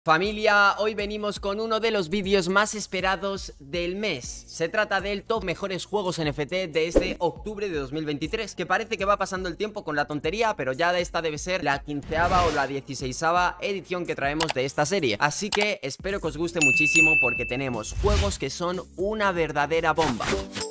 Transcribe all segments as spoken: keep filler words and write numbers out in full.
Familia, hoy venimos con uno de los vídeos más esperados del mes. Se trata del top mejores juegos N F T de este octubre de dos mil veintitrés, que parece que va pasando el tiempo con la tontería, pero ya esta debe ser la quinceava o la dieciseisava edición que traemos de esta serie. Así que espero que os guste muchísimo porque tenemos juegos que son una verdadera bomba.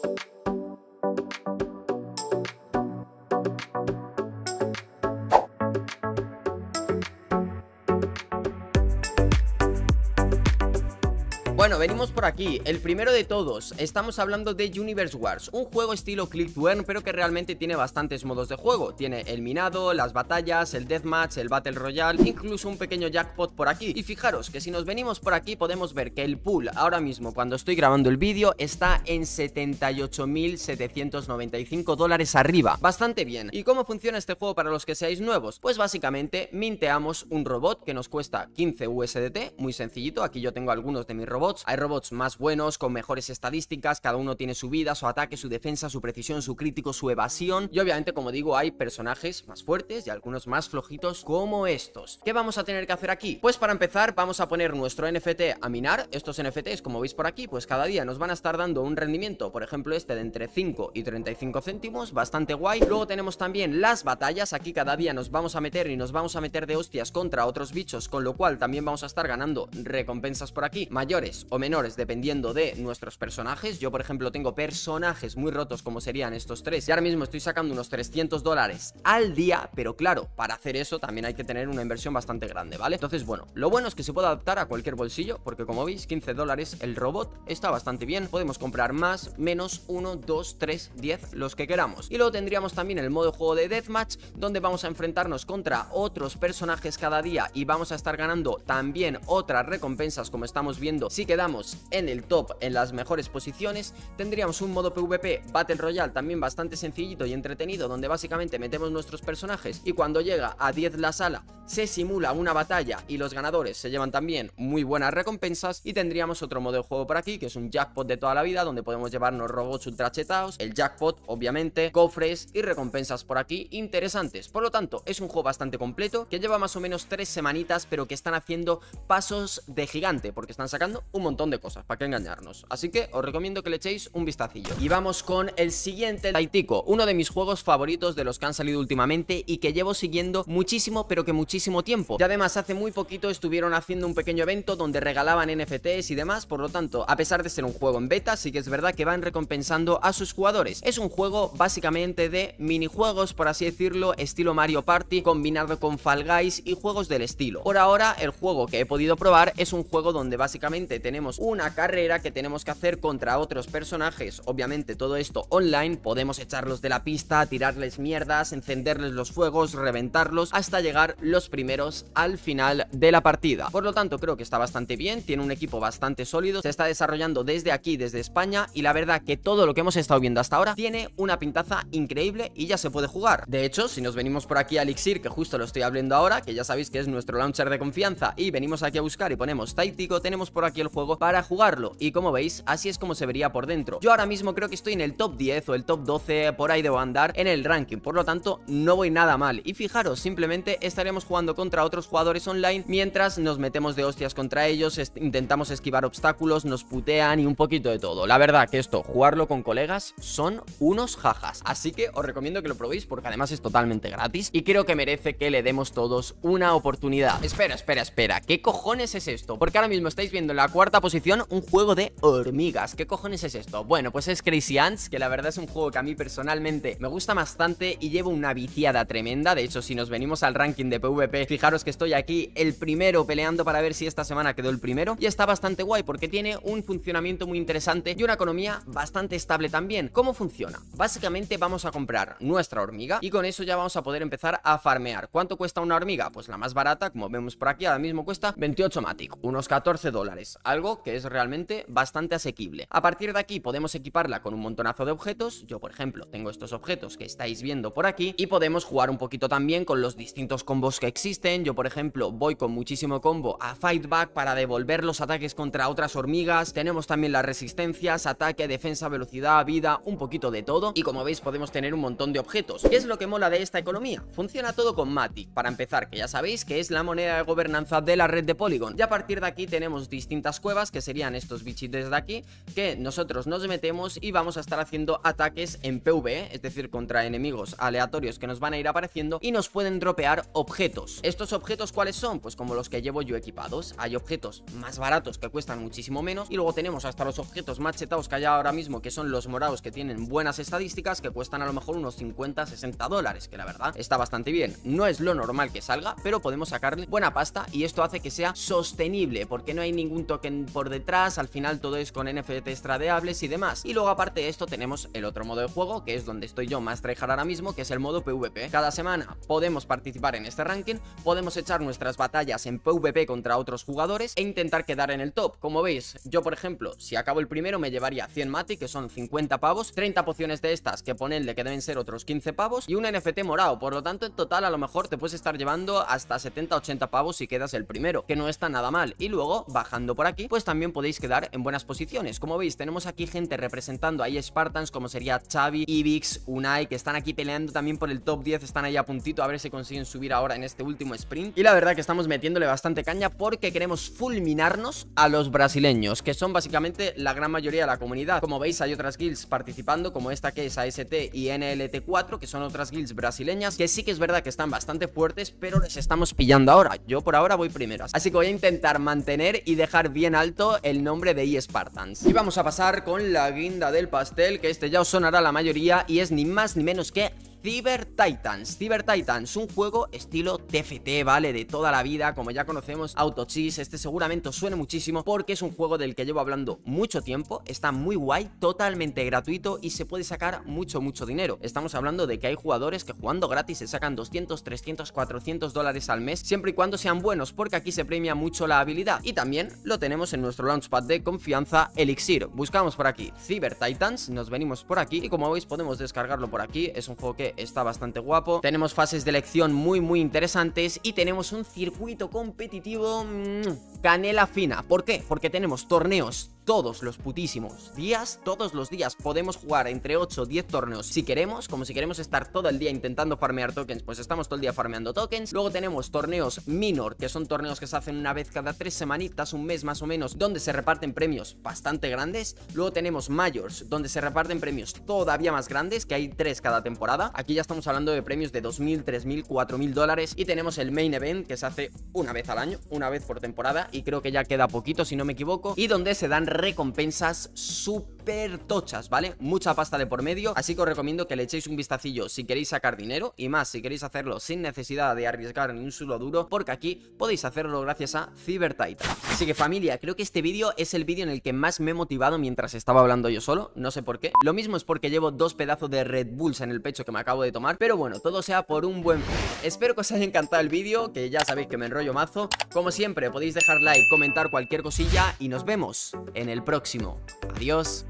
Bueno, venimos por aquí. El primero de todos, estamos hablando de Universe Wars, un juego estilo Click to Earn, pero que realmente tiene bastantes modos de juego. Tiene el minado, las batallas, el deathmatch, el Battle Royale, incluso un pequeño jackpot por aquí. Y fijaros que si nos venimos por aquí podemos ver que el pool ahora mismo, cuando estoy grabando el vídeo, está en setenta y ocho mil setecientos noventa y cinco dólares arriba. Bastante bien. ¿Y cómo funciona este juego para los que seáis nuevos? Pues básicamente minteamos un robot que nos cuesta quince U S D T, muy sencillito. Aquí yo tengo algunos de mis robots. Hay robots más buenos, con mejores estadísticas, cada uno tiene su vida, su ataque, su defensa, su precisión, su crítico, su evasión. Y obviamente, como digo, hay personajes más fuertes y algunos más flojitos como estos. ¿Qué vamos a tener que hacer aquí? Pues para empezar vamos a poner nuestro N F T a minar. Estos N F Ts, como veis por aquí, pues cada día nos van a estar dando un rendimiento, por ejemplo este de entre cinco y treinta y cinco céntimos, bastante guay. Luego tenemos también las batallas, aquí cada día nos vamos a meter y nos vamos a meter de hostias contra otros bichos, con lo cual también vamos a estar ganando recompensas por aquí, mayores o menores dependiendo de nuestros personajes. Yo por ejemplo tengo personajes muy rotos como serían estos tres y ahora mismo estoy sacando unos trescientos dólares al día, pero claro, para hacer eso también hay que tener una inversión bastante grande, ¿vale? Entonces bueno, lo bueno es que se puede adaptar a cualquier bolsillo, porque como veis quince dólares el robot está bastante bien. Podemos comprar más, menos, uno, dos, tres, diez, los que queramos. Y luego tendríamos también el modo de juego de Deathmatch, donde vamos a enfrentarnos contra otros personajes cada día y vamos a estar ganando también otras recompensas, como estamos viendo. Si quedamos en el top, en las mejores posiciones, tendríamos un modo PvP Battle Royale también bastante sencillito y entretenido, donde básicamente metemos nuestros personajes y cuando llega a diez la sala se simula una batalla y los ganadores se llevan también muy buenas recompensas. Y tendríamos otro modo de juego por aquí, que es un jackpot de toda la vida, donde podemos llevarnos robots ultra chetados, el jackpot obviamente, cofres y recompensas por aquí interesantes. Por lo tanto, es un juego bastante completo, que lleva más o menos tres semanitas, pero que están haciendo pasos de gigante, porque están sacando un montón de cosas, para qué engañarnos. Así que os recomiendo que le echéis un vistacillo. Y vamos con el siguiente, Taitico, uno de mis juegos favoritos de los que han salido últimamente y que llevo siguiendo muchísimo, pero que muchísimo tiempo. Y además hace muy poquito estuvieron haciendo un pequeño evento donde regalaban N F Ts y demás. Por lo tanto, a pesar de ser un juego en beta, sí que es verdad que van recompensando a sus jugadores. Es un juego básicamente de minijuegos, por así decirlo, estilo Mario Party, combinado con Fall Guys y juegos del estilo. Por ahora, el juego que he podido probar es un juego donde básicamente tenemos una carrera que tenemos que hacer contra otros personajes. Obviamente todo esto online, podemos echarlos de la pista, tirarles mierdas, encenderles los fuegos, reventarlos, hasta llegar los primeros al final de la partida. Por lo tanto, creo que está bastante bien, tiene un equipo bastante sólido, se está desarrollando desde aquí, desde España, y la verdad que todo lo que hemos estado viendo hasta ahora tiene una pintaza increíble y ya se puede jugar. De hecho, si nos venimos por aquí a Elixir, que justo lo estoy abriendo ahora, que ya sabéis que es nuestro launcher de confianza, y venimos aquí a buscar y ponemos Taitico, tenemos por aquí el juego para jugarlo. Y como veis, así es como se vería por dentro. Yo ahora mismo creo que estoy en el top diez o el top doce, por ahí debo andar en el ranking, por lo tanto no voy nada mal. Y fijaros, simplemente estaremos jugando contra otros jugadores online mientras nos metemos de hostias contra ellos, intentamos esquivar obstáculos, nos putean y un poquito de todo. La verdad que esto, jugarlo con colegas, son unos jajas. Así que os recomiendo que lo probéis porque además es totalmente gratis y creo que merece que le demos todos una oportunidad. Espera, espera, espera, ¿qué cojones es esto? Porque ahora mismo estáis viendo en la cuarta posición un juego de hormigas. ¿Qué cojones es esto? Bueno, pues es Crazy Ants, que la verdad es un juego que a mí personalmente me gusta bastante y llevo una viciada tremenda. De hecho, si nos venimos al ranking de PvP, fijaros que estoy aquí el primero, peleando para ver si esta semana quedó el primero, y está bastante guay porque tiene un funcionamiento muy interesante y una economía bastante estable también. ¿Cómo funciona? Básicamente vamos a comprar nuestra hormiga y con eso ya vamos a poder empezar a farmear. ¿Cuánto cuesta una hormiga? Pues la más barata, como vemos por aquí, ahora mismo cuesta veintiocho Matic, unos catorce dólares. algo que es realmente bastante asequible. A partir de aquí podemos equiparla con un montonazo de objetos. Yo, por ejemplo, tengo estos objetos que estáis viendo por aquí y podemos jugar un poquito también con los distintos combos que existen. Yo, por ejemplo, voy con muchísimo combo a Fight Back para devolver los ataques contra otras hormigas. Tenemos también las resistencias, ataque, defensa, velocidad, vida, un poquito de todo. Y como veis podemos tener un montón de objetos. ¿Qué es lo que mola de esta economía? Funciona todo con Matic. Para empezar, que ya sabéis que es la moneda de gobernanza de la red de Polygon. Y a partir de aquí tenemos distintas cuevas, que serían estos bichitos de aquí, que nosotros nos metemos y vamos a estar haciendo ataques en PvE, es decir, contra enemigos aleatorios que nos van a ir apareciendo y nos pueden dropear objetos. ¿Estos objetos cuáles son? Pues como los que llevo yo equipados. Hay objetos más baratos que cuestan muchísimo menos y luego tenemos hasta los objetos más chetados que hay ahora mismo, que son los morados, que tienen buenas estadísticas, que cuestan a lo mejor unos cincuenta, sesenta dólares, que la verdad está bastante bien. No es lo normal que salga, pero podemos sacarle buena pasta y esto hace que sea sostenible porque no hay ningún token por detrás. Al final todo es con N F Ts tradeables y demás. Y luego aparte de esto tenemos el otro modo de juego, que es donde estoy yo más tryhard ahora mismo, que es el modo PvP. Cada semana podemos participar en este ranking, podemos echar nuestras batallas en PvP contra otros jugadores e intentar quedar en el top. Como veis, yo por ejemplo, si acabo el primero me llevaría cien mati, que son cincuenta pavos, treinta pociones de estas que ponenle que deben ser otros quince pavos y un N F T morado. Por lo tanto, en total a lo mejor te puedes estar llevando hasta setenta ochenta pavos si quedas el primero, que no está nada mal. Y luego, bajando por aquí, pues también podéis quedar en buenas posiciones. Como veis, tenemos aquí gente representando ahí Spartans, como sería Xavi, Ibix, Unai, que están aquí peleando también por el top diez, están ahí a puntito a ver si consiguen subir ahora en este último sprint. Y la verdad que estamos metiéndole bastante caña porque queremos fulminarnos a los brasileños, que son básicamente la gran mayoría de la comunidad. Como veis, hay otras guilds participando, como esta que es A S T y N L T cuatro, que son otras guilds brasileñas, que sí que es verdad que están bastante fuertes, pero les estamos pillando ahora. Yo por ahora voy primero, así que voy a intentar mantener y dejar bien alto el nombre de eSpartans. Y vamos a pasar con la guinda del pastel, que este ya os sonará la mayoría y es ni más ni menos que Cyber Titans. Cyber Titans, un juego estilo T F T, ¿vale? De toda la vida, como ya conocemos, Autochess. Este seguramente os suene muchísimo porque es un juego del que llevo hablando mucho tiempo. Está muy guay, totalmente gratuito y se puede sacar mucho, mucho dinero. Estamos hablando de que hay jugadores que jugando gratis se sacan doscientos, trescientos, cuatrocientos dólares al mes, siempre y cuando sean buenos, porque aquí se premia mucho la habilidad. Y también lo tenemos en nuestro launchpad de confianza, Elixir. Buscamos por aquí Cyber Titans, nos venimos por aquí y como veis podemos descargarlo por aquí. Es un juego que está bastante guapo. Tenemos fases de elección muy muy interesantes y tenemos un circuito competitivo mmm, canela fina. ¿Por qué? Porque tenemos torneos todos los putísimos días, todos los días podemos jugar entre ocho o diez torneos si queremos, como si queremos estar todo el día intentando farmear tokens, pues estamos todo el día farmeando tokens. Luego tenemos torneos minor, que son torneos que se hacen una vez cada tres semanitas, un mes más o menos, donde se reparten premios bastante grandes. Luego tenemos majors, donde se reparten premios todavía más grandes, que hay tres cada temporada. Aquí ya estamos hablando de premios de dos mil, tres mil, cuatro mil dólares. Y tenemos el main event, que se hace una vez al año, una vez por temporada, y creo que ya queda poquito si no me equivoco, y donde se dan recompensas súper tochas, ¿vale? Mucha pasta de por medio, así que os recomiendo que le echéis un vistacillo si queréis sacar dinero, y más si queréis hacerlo sin necesidad de arriesgar ni un solo duro, porque aquí podéis hacerlo gracias a Cyber Titan. Así que familia, creo que este vídeo es el vídeo en el que más me he motivado mientras estaba hablando yo solo, no sé por qué. Lo mismo es porque llevo dos pedazos de Red Bulls en el pecho que me acabo de tomar, pero bueno, todo sea por un buen fin. Espero que os haya encantado el vídeo, que ya sabéis que me enrollo mazo. Como siempre, podéis dejar like, comentar cualquier cosilla y nos vemos en el próximo. Adiós.